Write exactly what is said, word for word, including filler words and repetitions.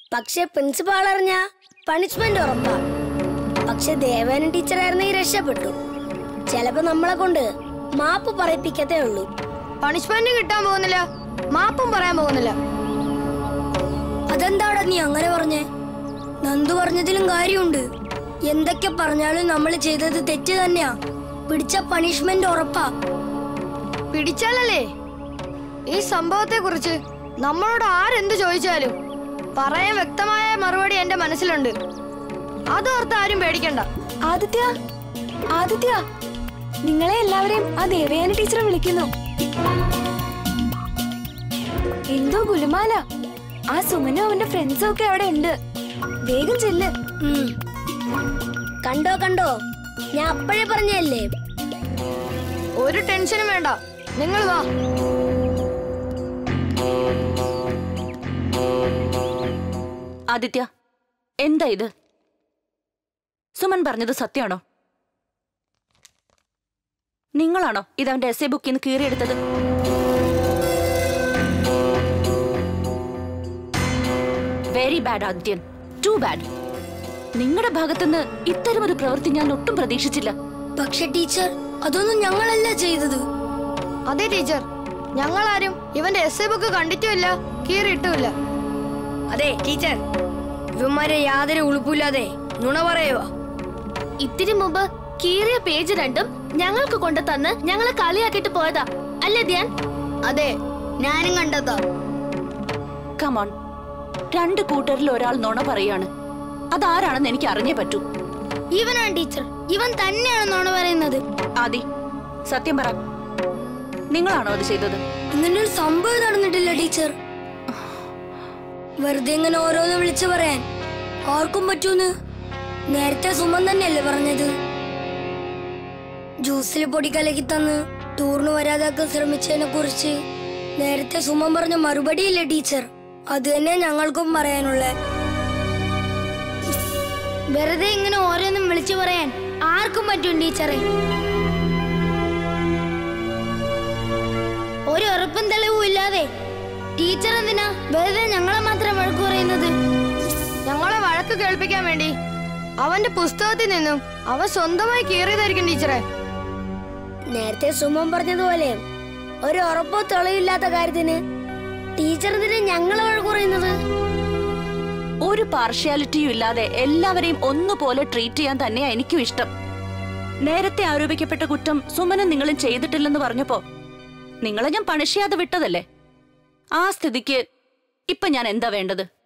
പക്ഷെ പ്രിൻസിപ്പാൾ അറിഞ്ഞ പണിഷ്മെന്റ് ഉറപ്പാ. പക്ഷെ ദേവേന ടീച്ചറായിരുന്നെങ്കിൽ രക്ഷപ്പെട്ടു. ചിലപ്പോ നമ്മളെ കൊണ്ട് മാപ്പ് പറയിപ്പിക്കത്തേ ഉള്ളൂ. പണിഷ്മെന്റ് കിട്ടാൻ പോകുന്നില്ല, മാപ്പും പറയാൻ പോകുന്നില്ല. അതെന്താടാ നീ അങ്ങനെ പറഞ്ഞേ? നന്ദു പറഞ്ഞതിലും കാര്യമുണ്ട്. എന്തൊക്കെ പറഞ്ഞാലും നമ്മൾ ചെയ്തത് തെറ്റ് തന്നെയാ. പിടിച്ച പണിഷ്മെന്റ് ഉറപ്പാ. പിടിച്ചാലല്ലേ? ഈ സംഭവത്തെ കുറിച്ച് നമ്മളോട് ആരെന്ത് ചോദിച്ചാലും പറയാൻ വ്യക്തമായ മറുപടി എന്റെ മനസ്സിലുണ്ട്. അതോർത്ത് ആരും പേടിക്കണ്ട. ആദിത്യ, ആദിത്യ, നിങ്ങളെ എല്ലാവരെയും ആ ദേവയാനി ടീച്ചറെ വിളിക്കുന്നു. എന്തോ ഗുലുമാല. ആ സുമനും അവന്റെ ഫ്രണ്ട്സും ഒക്കെ അവിടെ ഉണ്ട്. വേഗം ചെല്ല്. കണ്ടോ കണ്ടോ, ഞാൻ അപ്പോഴേ പറഞ്ഞല്ലേ. ഒരു ടെൻഷനും വേണ്ട, നിങ്ങൾ വാ. ആദിത്യ, എന്താ ഇത്? സുമൻ പറഞ്ഞത് സത്യമാണോ? നിങ്ങളാണോ ഇതവന്റെ എസ് എ ബുക്കിൽ നിന്ന് കീറിയെടുത്തത്? Very bad Adithyan, too bad. നിങ്ങളുടെ ഭാഗത്തുനിന്ന് ഇത്തരമൊരു പ്രവൃത്തി ഞാൻ ഒട്ടും പ്രതീക്ഷിച്ചില്ല. പക്ഷെ ടീച്ചർ, അതൊന്നും ഞങ്ങളല്ല ചെയ്തത്. അതെ ടീച്ചർ, ഞങ്ങളാരും ഇവന്റെ എസ് എ ബുക്ക് കണ്ടിട്ടുമില്ല, കീറിയിട്ടുമില്ല. അതെ ടീച്ചർ, ഇവന്മാരെ യാതൊരു ഉളുപ്പില്ലാതെ നുണ പറയുക. ഇത്തിരി മുമ്പ് കീറിയ പേജ് രണ്ടും ഞങ്ങൾക്ക് കൊണ്ടു തന്ന് ഞങ്ങളെ കളിയാക്കിട്ട് പോയതാ അല്ലേ ധ്യാൻ? അതെ, ഞാനും കണ്ടതാ. കമോൺ, രണ്ട് കൂട്ടരിൽ ഒരാൾ നുണ പറയാണ്. അതാരാണെന്ന് എനിക്ക് അറിഞ്ഞേ പറ്റൂ. ഇവനാണ് ടീച്ചർ, ഇവൻ തന്നെയാണ് നുണ പറയുന്നത്. ആദി, സത്യം പറ, നിങ്ങളാണോ അത് ചെയ്തത്? ഇങ്ങനൊരു സംഭവം നടന്നിട്ടില്ല ടീച്ചർ. വെറുതെ ഇങ്ങനെ ഓരോന്ന് വിളിച്ചു പറയാൻ ആർക്കും പറ്റൂന്ന് നേരത്തെ സുമൻ തന്നെയല്ലേ പറഞ്ഞത്. ജ്യൂസിൽ പൊടി കലക്കി തന്ന് ടൂറിന് വരാതാക്കാൻ ശ്രമിച്ചതിനെ കുറിച്ച് നേരത്തെ സുമൻ പറഞ്ഞ മറുപടിയില്ലേ ടീച്ചർ, അത് തന്നെ ഞങ്ങൾക്കും പറയാനുള്ള. വെറുതെ ഇങ്ങനെ ഓരോന്നും വിളിച്ചു പറയാൻ ആർക്കും പറ്റും ടീച്ചറെ. ഒരു ഉറപ്പും തെളിവും ഇല്ലാതെ ടീച്ചർ എന്തിനാ വെറുതെ ഞങ്ങളെ മാത്രം വഴക്ക് പറയുന്നത്? ഞങ്ങളെ വഴക്ക് കേൾപ്പിക്കാൻ വേണ്ടി അവന്റെ പുസ്തകത്തിൽ നിന്നും അവൻ സ്വന്തമായി കീറിയതായിരിക്കും ടീച്ചറെ. നേരത്തെ സുമൻ പറഞ്ഞതുപോലെ ഒരു ഉറപ്പോ തെളിവില്ലാത്ത കാര്യത്തിന് ടീച്ചർ എന്തിനാ ഞങ്ങളെ വഴക്ക് പറയുന്നത്? ഒരു പാർഷ്യാലിറ്റിയും ഇല്ലാതെ എല്ലാവരെയും ഒന്നുപോലെ ട്രീറ്റ് ചെയ്യാൻ തന്നെയാ എനിക്കും ഇഷ്ടം. നേരത്തെ ആരോപിക്കപ്പെട്ട കുറ്റം സുമനും നിങ്ങളും ചെയ്തിട്ടില്ലെന്ന് പറഞ്ഞപ്പോ നിങ്ങളെ ഞാൻ പണിഷ് ചെയ്യാതെ വിട്ടതല്ലേ? ആ സ്ഥിതിക്ക് ഇപ്പൊ ഞാൻ എന്താ വേണ്ടത്?